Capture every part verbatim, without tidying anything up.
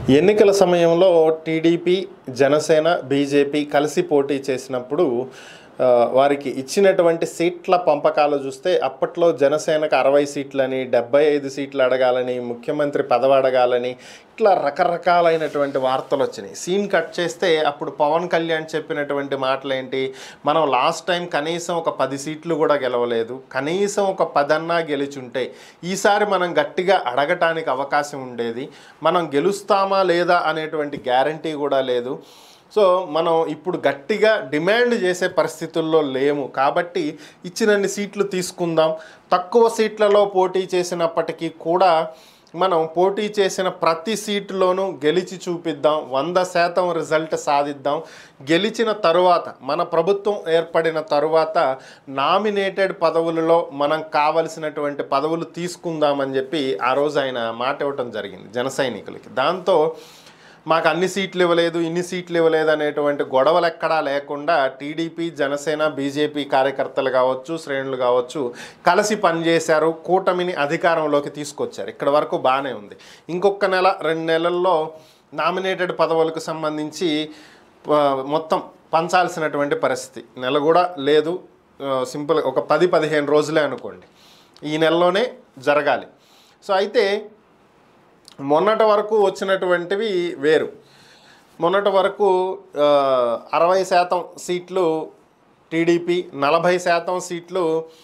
ఎన్నికల సమయంలో TDP, Janasena, BJP కలిసి పోటీ చేసినప్పుడు వారికి ఇచ్చినటువంటి సీట్ల పంపకాలు చూస్తే అప్పట్లో జనసేనకు అరవై సీట్లని, డెబ్బై ఐదు సీట్లు అడగాలని, ముఖ్యమంత్రి పదవి అడగాలని ఇట్లా రకరకాలైనటువంటి వార్తలు వచ్చినాయి. సీన్ కట్ చేస్తే అప్పుడు పవన్ కళ్యాణ్ చెప్పినటువంటి మాటలు ఏంటి, మనం లాస్ట్ టైం కనీసం ఒక పది సీట్లు కూడా గెలవలేదు, కనీసం ఒక పదన్నా గెలిచుంటే ఈసారి మనం గట్టిగా అడగటానికి అవకాశం ఉండేది, మనం గెలుస్తామా లేదా అనేటువంటి గ్యారంటీ కూడా లేదు, సో మనం ఇప్పుడు గట్టిగా డిమాండ్ చేసే పరిస్థితుల్లో లేము, కాబట్టి ఇచ్చినన్ని సీట్లు తీసుకుందాం, తక్కువ సీట్లలో పోటీ చేసినప్పటికీ కూడా మనం పోటీ చేసిన ప్రతి సీటులోనూ గెలిచి చూపిద్దాం, వంద శాతం రిజల్ట్ సాధిద్దాం, గెలిచిన తరువాత మన ప్రభుత్వం ఏర్పడిన తరువాత నామినేటెడ్ పదవులలో మనం కావలసినటువంటి పదవులు తీసుకుందామని చెప్పి ఆ రోజు ఆయన మాట ఇవ్వటం జరిగింది జన సైనికులకి. దాంతో మాకు అన్ని సీట్లు ఇవ్వలేదు, ఇన్ని సీట్లు ఇవ్వలేదు అనేటువంటి గొడవలు ఎక్కడా లేకుండా టీడీపీ, జనసేన, బీజేపీ కార్యకర్తలు కావచ్చు, శ్రేణులు కావచ్చు కలిసి పనిచేశారు, కూటమిని అధికారంలోకి తీసుకొచ్చారు. ఇక్కడ వరకు బాగానే ఉంది. ఇంకొక నెల రెండు నెలల్లో నామినేటెడ్ పదవులకు సంబంధించి మొత్తం పంచాల్సినటువంటి పరిస్థితి, నెల కూడా లేదు, సింపుల్ ఒక పది పదిహేను రోజులే అనుకోండి, ఈ నెలలోనే జరగాలి. సో అయితే మొన్నటి వరకు వచ్చినటువంటివి వేరు. మొన్నటి వరకు అరవై శాతం సీట్లు టీడీపీ, నలభై శాతం సీట్లు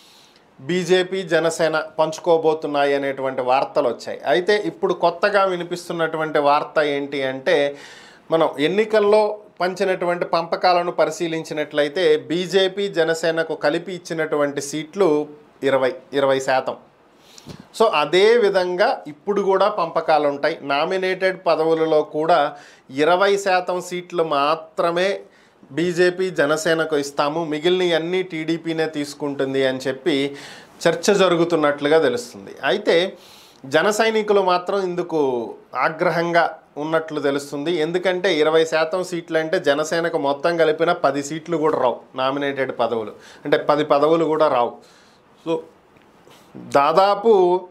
బీజేపీ, జనసేన పంచుకోబోతున్నాయి అనేటువంటి వార్తలు వచ్చాయి. అయితే ఇప్పుడు కొత్తగా వినిపిస్తున్నటువంటి వార్త ఏంటి అంటే, మనం ఎన్నికల్లో పంచినటువంటి పంపకాలను పరిశీలించినట్లయితే బీజేపీ, జనసేనకు కలిపి ఇచ్చినటువంటి సీట్లు ఇరవై ఇరవై శాతం. సో అదే విధంగా ఇప్పుడు కూడా పంపకాలు ఉంటాయి. నామినేటెడ్ పదవులలో కూడా ఇరవై శాతం సీట్లు మాత్రమే బీజేపీ, జనసేనకు ఇస్తాము, మిగిలినవన్నీ టీడీపీనే తీసుకుంటుంది అని చెప్పి చర్చ జరుగుతున్నట్లుగా తెలుస్తుంది. అయితే జన సైనికులు మాత్రం ఇందుకు ఆగ్రహంగా ఉన్నట్లు తెలుస్తుంది. ఎందుకంటే ఇరవై శాతం సీట్లు అంటే జనసేనకు మొత్తం కలిపిన పది సీట్లు కూడా రావు, నామినేటెడ్ పదవులు అంటే పది పదవులు కూడా రావు. సో దాదాపు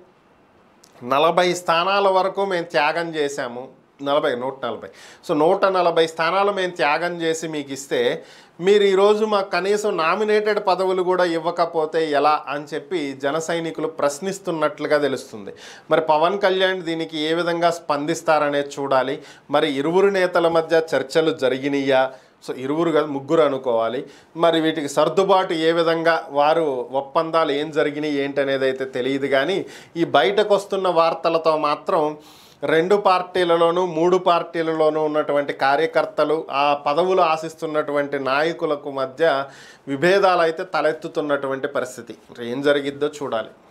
నలభై స్థానాల వరకు మేము త్యాగం చేశాము, నలభై నూట నలభై సో నూట నలభై స్థానాలు మేము త్యాగం చేసి మీకు ఇస్తే మీరు ఈరోజు మాకు కనీసం నామినేటెడ్ పదవులు కూడా ఇవ్వకపోతే ఎలా అని చెప్పి జన సైనికులు ప్రశ్నిస్తున్నట్లుగా తెలుస్తుంది. మరి పవన్ కళ్యాణ్ దీనికి ఏ విధంగా స్పందిస్తారనేది చూడాలి. మరి ఇరువురు నేతల మధ్య చర్చలు జరిగినాయా, సో ఇరువురు కాదు ముగ్గురు అనుకోవాలి, మరి వీటికి సర్దుబాటు ఏ విధంగా వారు ఒప్పందాలు ఏం జరిగినాయి ఏంటనేది అయితే తెలియదు. కానీ ఈ బయటకు వస్తున్న వార్తలతో మాత్రం రెండు పార్టీలలోనూ మూడు పార్టీలలోనూ ఉన్నటువంటి కార్యకర్తలు, ఆ పదవులు ఆశిస్తున్నటువంటి నాయకులకు మధ్య విభేదాలు అయితే తలెత్తుతున్నటువంటి పరిస్థితి. ఏం జరిగిద్దో చూడాలి.